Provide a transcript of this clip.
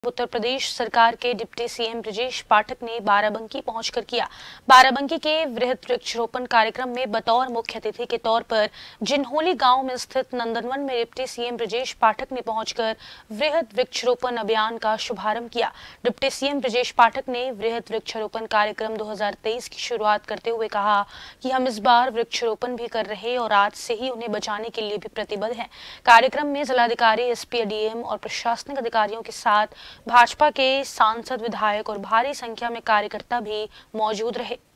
उत्तर प्रदेश सरकार के deputy CM Brajesh Pathak ने बाराबंकी पहुंचकर किया। बाराबंकी के वृहद वृक्षारोपण कार्यक्रम में बतौर मुख्य अतिथि के तौर पर जिन्होली गांव में स्थित नंदनवन में डिप्टी सीएम ब्रजेश पाठक ने पहुंचकर वृहद वृक्षारोपण अभियान का शुभारंभ किया। डिप्टी सीएम ब्रजेश पाठक ने वृहद वृक्षारोपण कार्यक्रम 2023 की शुरुआत करते हुए कहा कि हम इस बार वृक्षारोपण भी कर रहे और आज से ही उन्हें बचाने के लिए भी प्रतिबद्ध हैं। कार्यक्रम में जिलाधिकारी, एसपी, डीएम और प्रशासनिक अधिकारियों के साथ भाजपा के सांसद, विधायक और भारी संख्या में कार्यकर्ता भी मौजूद रहे।